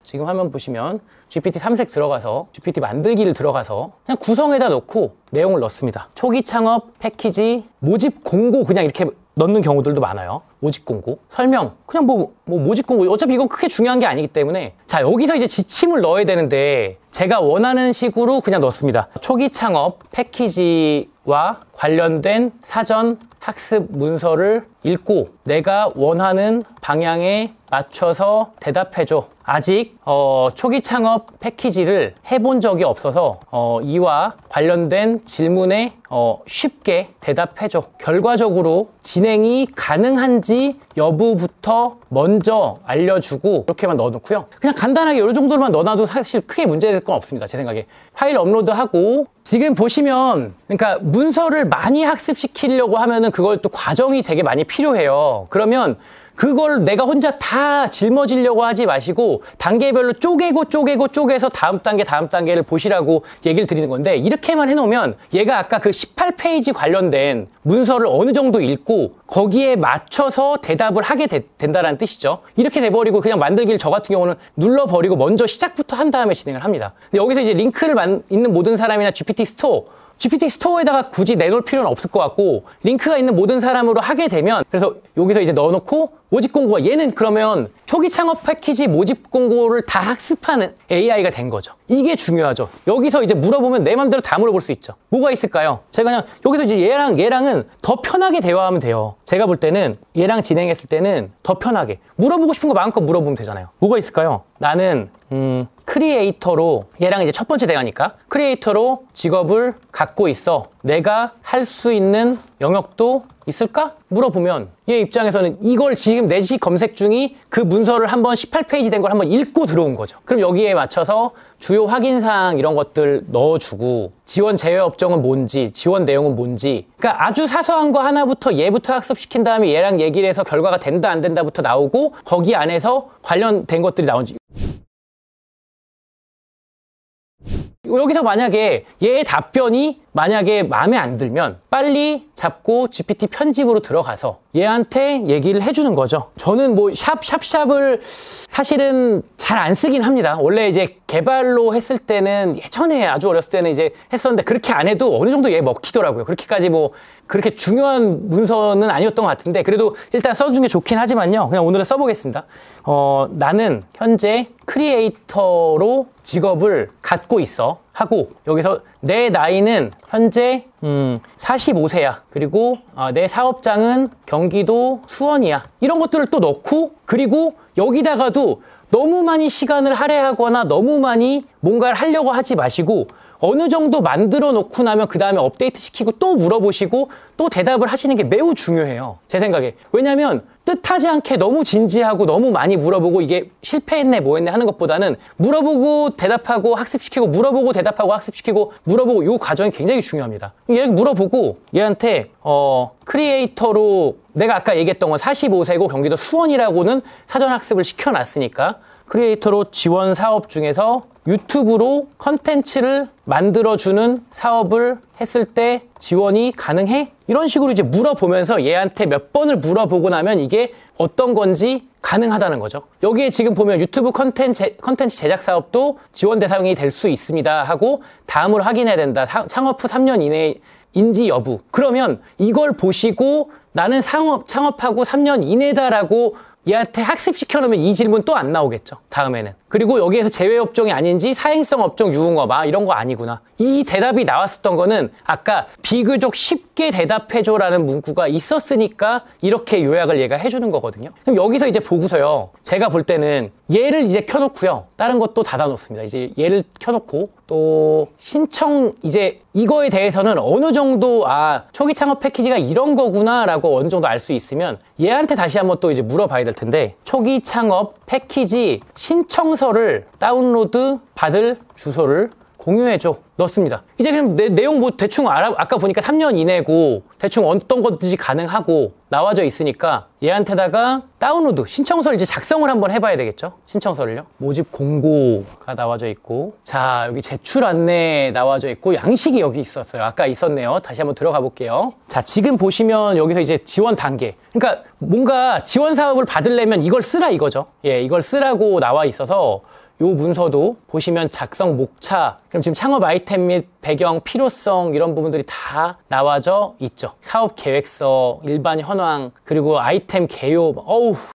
지금 화면 보시면 GPT 탐색 들어가서 GPT 만들기를 들어가서 그냥 구성에다 넣고 내용을 넣습니다. 초기 창업 패키지 모집 공고 그냥 이렇게 넣는 경우들도 많아요. 모집 공고, 설명, 그냥 모집 공고. 어차피 이건 크게 중요한 게 아니기 때문에. 자, 여기서 이제 지침을 넣어야 되는데 제가 원하는 식으로 그냥 넣습니다. 초기 창업 패키지와 관련된 사전 학습 문서를 읽고 내가 원하는 방향에 맞춰서 대답해줘. 아직 초기 창업 패키지를 해본 적이 없어서 이와 관련된 질문에 쉽게 대답해줘. 결과적으로 진행이 가능한지 여부부터 먼저 알려주고 이렇게만 넣어놓고요. 그냥 간단하게 이 정도로만 넣어놔도 사실 크게 문제될 건 없습니다. 제 생각에. 파일 업로드하고 지금 보시면 그러니까 문서를 많이 학습시키려고 하면은 그걸 또 과정이 되게 많이 필요해요. 그러면 그걸 내가 혼자 다 짊어지려고 하지 마시고 단계별로 쪼개서 다음 단계를 보시라고 얘기를 드리는 건데, 이렇게만 해놓으면 얘가 아까 그 18페이지 관련된 문서를 어느 정도 읽고 거기에 맞춰서 대답을 하게 된다는 뜻이죠. 이렇게 돼버리고 그냥 만들기를 저 같은 경우는 눌러버리고 먼저 시작부터 한 다음에 진행을 합니다. 근데 여기서 이제 링크를 있는 모든 사람이나 GPT 스토어에다가 굳이 내놓을 필요는 없을 것 같고, 링크가 있는 모든 사람으로 하게 되면, 그래서 여기서 이제 넣어놓고 모집 공고가, 얘는 그러면 초기 창업 패키지 모집 공고를 다 학습하는 AI가 된 거죠. 이게 중요하죠. 여기서 이제 물어보면 내 맘대로 다 물어볼 수 있죠. 뭐가 있을까요? 제가 그냥 여기서 이제 얘랑은 더 편하게 대화하면 돼요. 제가 볼 때는 얘랑 진행했을 때는 더 편하게 물어보고 싶은 거 마음껏 물어보면 되잖아요. 뭐가 있을까요? 나는 크리에이터로, 얘랑 이제 첫 번째 대화니까 크리에이터로 직업을 갖고 있어. 내가 할 수 있는 영역도 있을까? 물어보면 얘 입장에서는 이걸 지금 내시 검색 중이 그 문서를 한번 18페이지 된 걸 한번 읽고 들어온 거죠. 그럼 여기에 맞춰서 주요 확인사항 이런 것들 넣어주고, 지원 제외 업종은 뭔지, 지원 내용은 뭔지, 그러니까 아주 사소한 거 하나부터 얘부터 학습시킨 다음에 얘랑 얘기를 해서 결과가 된다 안 된다부터 나오고 거기 안에서 관련된 것들이 나오는지. 여기서 만약에 얘의 답변이 만약에 마음에 안 들면 빨리 잡고 GPT 편집으로 들어가서 얘한테 얘기를 해주는 거죠. 저는 뭐 샵을 사실은 잘 안 쓰긴 합니다. 원래 이제 개발로 했을 때는 예전에 아주 어렸을 때는 이제 했었는데 그렇게 안 해도 어느 정도 얘 먹히더라고요. 그렇게까지 뭐 그렇게 중요한 문서는 아니었던 것 같은데 그래도 일단 써주는 게 좋긴 하지만요. 그냥 오늘은 써보겠습니다. 나는 현재 크리에이터로 직업을 갖고 있어 하고, 여기서 내 나이는 현재 45세야. 그리고 내 사업장은 경기도 수원이야. 이런 것들을 또 넣고, 그리고 여기다가도 너무 많이 시간을 할애하거나 너무 많이 뭔가를 하려고 하지 마시고 어느 정도 만들어 놓고 나면 그 다음에 업데이트 시키고 또 물어보시고 또 대답을 하시는 게 매우 중요해요. 제 생각에. 왜냐면 뜻하지 않게 너무 진지하고 너무 많이 물어보고 이게 실패했네 뭐했네 하는 것보다는 물어보고 대답하고 학습시키고 물어보고 대답하고 학습시키고 물어보고 이 과정이 굉장히 중요합니다. 얘 물어보고 얘한테 크리에이터로, 내가 아까 얘기했던 건 45세고 경기도 수원이라고는 사전학습을 시켜놨으니까 크리에이터로 지원 사업 중에서 유튜브로 컨텐츠를 만들어주는 사업을 했을 때 지원이 가능해? 이런 식으로 이제 물어보면서 얘한테 몇 번을 물어보고 나면 이게 어떤 건지 가능하다는 거죠. 여기에 지금 보면 유튜브 컨텐츠 제작 사업도 지원 대상이 될 수 있습니다 하고 다음으로 확인해야 된다. 창업 후 3년 이내인지 여부. 그러면 이걸 보시고 나는 창업하고 3년 이내다라고 얘한테 학습시켜 놓으면 이 질문 또 안 나오겠죠, 다음에는. 그리고 여기에서 제외 업종이 아닌지 사행성 업종 유흥업 이런 거 아니구나. 이 대답이 나왔었던 거는 아까 비교적 쉽게 대답해줘라는 문구가 있었으니까 이렇게 요약을 얘가 해주는 거거든요. 그럼 여기서 이제 보고서요, 제가 볼 때는 얘를 이제 켜놓고요, 다른 것도 닫아 놓습니다. 이제 얘를 켜놓고 또 신청, 이제 이거에 대해서는 어느 정도 초기 창업 패키지가 이런 거구나 라고 어느 정도 알 수 있으면 얘한테 다시 한번 또 이제 물어봐야 될 텐데, 초기 창업 패키지 신청서를 다운로드 받을 주소를 공유해줘. 넣습니다. 이제 그럼 내용 뭐 대충 아까 보니까 3년 이내고 대충 어떤 것든지 가능하고 나와져 있으니까 얘한테다가 다운로드, 신청서를 이제 작성을 한번 해봐야 되겠죠? 신청서를요. 모집 공고가 나와져 있고, 자, 여기 제출 안내 나와져 있고, 양식이 여기 있었어요. 아까 있었네요. 다시 한번 들어가 볼게요. 자, 지금 보시면 여기서 이제 지원 단계. 그러니까 뭔가 지원 사업을 받으려면 이걸 쓰라 이거죠. 예, 이걸 쓰라고 나와 있어서 요 문서도 보시면 작성 목차, 그럼 지금 창업 아이템 및 배경, 필요성 이런 부분들이 다 나와져 있죠. 사업 계획서, 일반 현황, 그리고 아이템 개요. 어우,